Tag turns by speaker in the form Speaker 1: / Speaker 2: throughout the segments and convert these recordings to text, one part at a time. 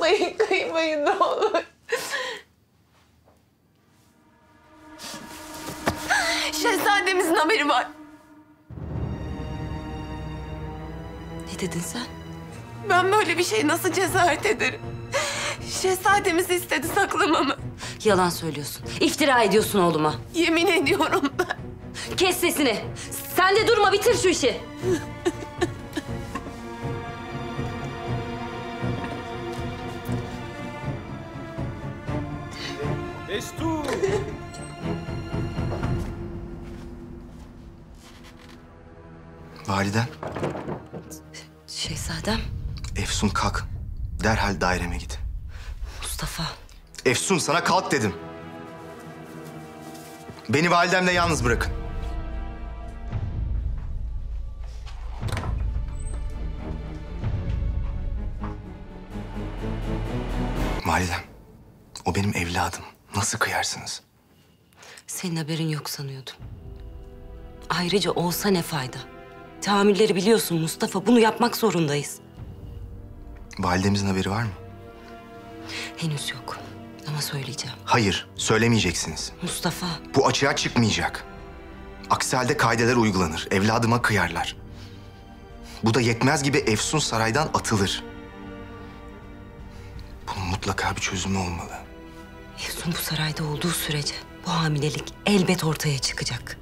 Speaker 1: Yapmayın, kıymayın ne olur. Şehzademizin haberi var.
Speaker 2: Ne dedin sen?
Speaker 1: Ben böyle bir şey nasıl cesaret ederim? Şehzademiz istedi saklamamı.
Speaker 2: Yalan söylüyorsun. İftira ediyorsun oğluma.
Speaker 1: Yemin ediyorum ben.
Speaker 2: Kes sesini. Sen de durma, bitir şu işi.
Speaker 3: Destur!
Speaker 4: Validen,
Speaker 2: Şehzadem,
Speaker 4: Efsun kalk. Derhal daireme git.
Speaker 2: Mustafa.
Speaker 4: Efsun sana kalk dedim. Beni validemle yalnız bırakın. Validem, o benim evladım. Nasıl kıyarsınız?
Speaker 2: Senin haberin yok sanıyordum. Ayrıca olsa ne fayda? Tahammülleri biliyorsun Mustafa. Bunu yapmak zorundayız.
Speaker 4: Validemizin haberi var mı?
Speaker 2: Henüz yok. Ama söyleyeceğim.
Speaker 4: Hayır, söylemeyeceksiniz.
Speaker 2: Mustafa.
Speaker 4: Bu açığa çıkmayacak. Aksi halde kaideler uygulanır. Evladıma kıyarlar. Bu da yetmez gibi Efsun saraydan atılır. Bunun mutlaka bir çözümü olmalı.
Speaker 2: Efsun bu sarayda olduğu sürece bu hamilelik elbet ortaya çıkacak.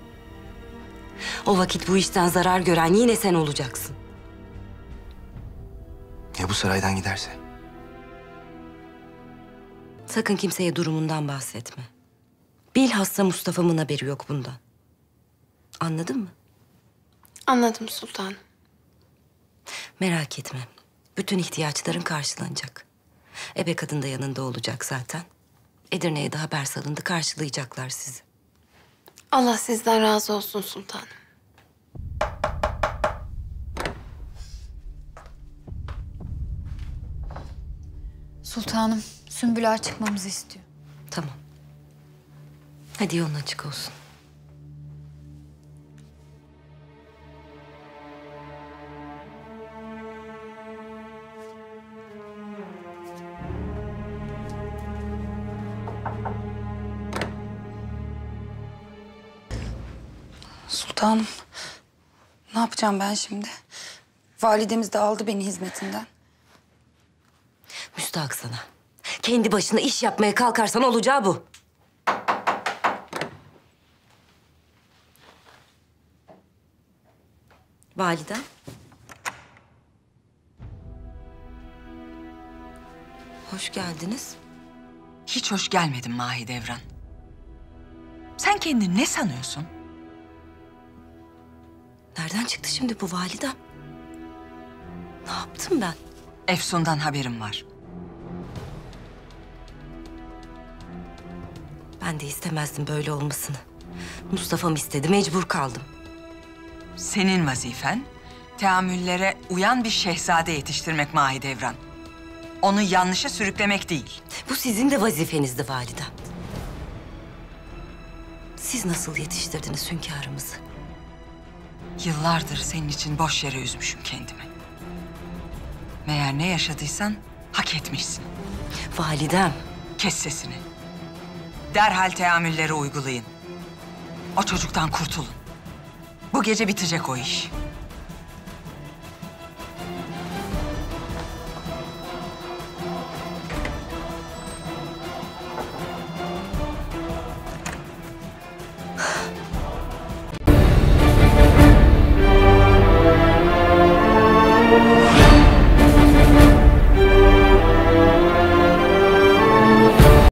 Speaker 2: O vakit bu işten zarar gören yine sen olacaksın.
Speaker 4: Ya bu saraydan giderse?
Speaker 2: Sakın kimseye durumundan bahsetme. Bilhassa Mustafa'mın haberi yok bundan. Anladın mı?
Speaker 1: Anladım sultanım.
Speaker 2: Merak etme. Bütün ihtiyaçların karşılanacak. Ebe kadın da yanında olacak zaten. Edirne'ye de haber salındı. Karşılayacaklar sizi.
Speaker 1: Allah sizden razı olsun sultanım.
Speaker 5: Sultanım, Sümbül Ağa çıkmamızı istiyor.
Speaker 2: Tamam. Hadi yolun açık olsun.
Speaker 5: Sultanım, ne yapacağım ben şimdi? Validemiz de aldı beni hizmetinden.
Speaker 2: Müstahak sana. Kendi başına iş yapmaya kalkarsan olacağı bu. Validem. Hoş geldiniz.
Speaker 6: Hiç hoş gelmedin Mahidevran. Sen kendini ne sanıyorsun?
Speaker 2: Nereden çıktı şimdi bu validem? Ne yaptım ben?
Speaker 6: Efsun'dan haberim var.
Speaker 2: Ben de istemezdim böyle olmasını. Mustafa'm istedi, mecbur kaldım.
Speaker 6: Senin vazifen teamüllere uyan bir şehzade yetiştirmek Mahidevran. Onu yanlışa sürüklemek değil.
Speaker 2: Bu sizin de vazifenizdi validem. Siz nasıl yetiştirdiniz hünkârımızı?
Speaker 6: Yıllardır senin için boş yere üzmüşüm kendimi. Meğer ne yaşadıysan hak etmişsin.
Speaker 2: Validem.
Speaker 6: Kes sesini. Derhal teamülleri uygulayın. O çocuktan kurtulun. Bu gece bitecek o iş.